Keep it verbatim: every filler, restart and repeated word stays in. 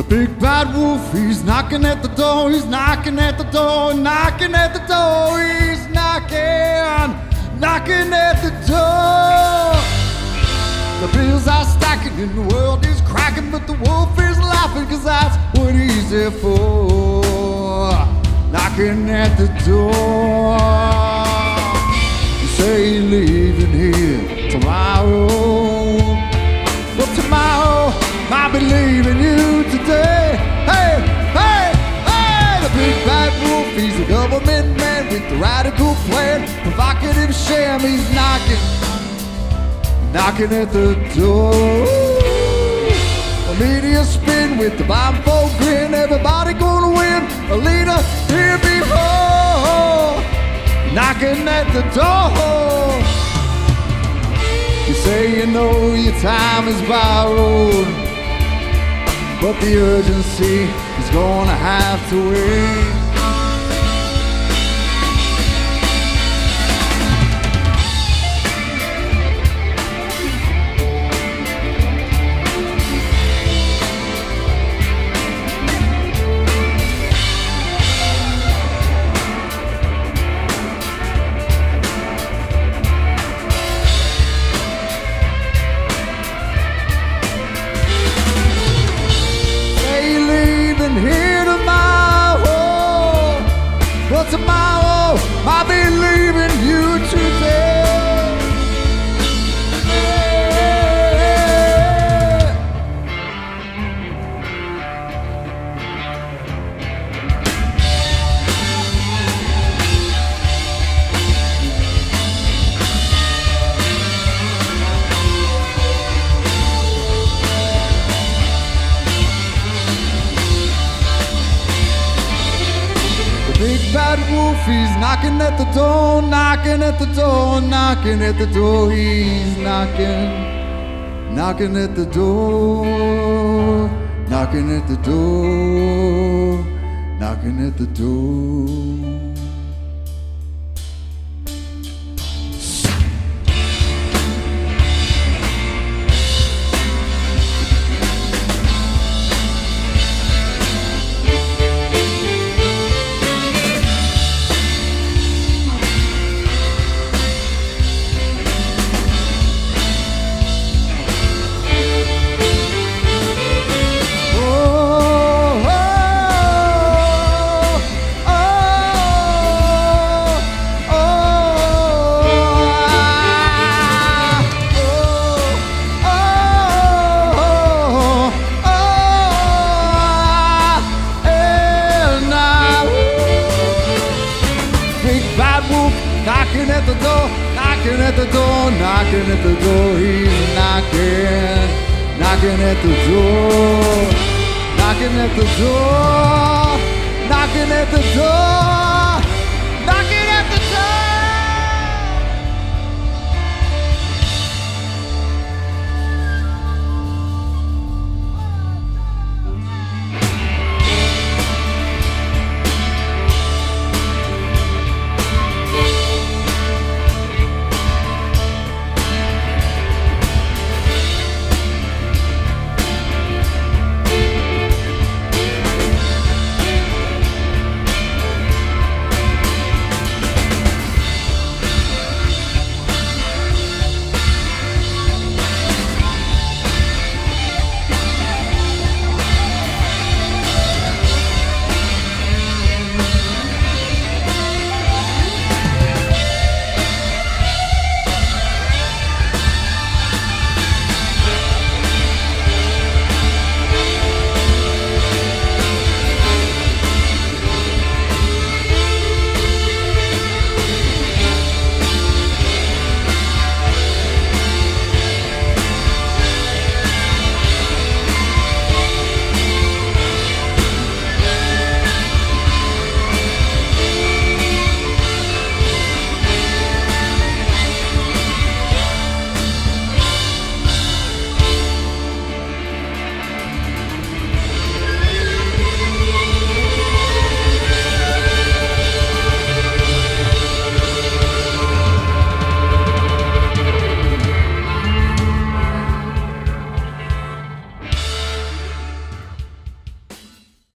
big bad wolf, he's knocking at the door, he's knocking at the door, knocking at the door, he's knocking, knocking at the door. The bills are stacking and the world is cracking, but the wolf is laughing, cause that's what he's there for. Knocking at the door. You say you're leaving here tomorrow, but tomorrow I'll be leaving you today. Hey, hey, hey! The big bad wolf, he's a government man with a radical plan, provocative sham, he's knocking, knocking at the door. A media spin with the blindfold grin, everybody gonna win, a leader here before, knocking at the door. You say you know your time is borrowed, but the urgency is gonna have to wait. Here tomorrow, but tomorrow I'll be leaving you today. Big bad wolf, he's knocking at the door, knocking at the door, knocking at the door, he's knocking, knocking at the door, knocking at the door, knocking at the door. Knocking at the door, knocking at the door, knocking at the door, he's knocking, knocking at the door, knocking at the door, knocking at the door, knocking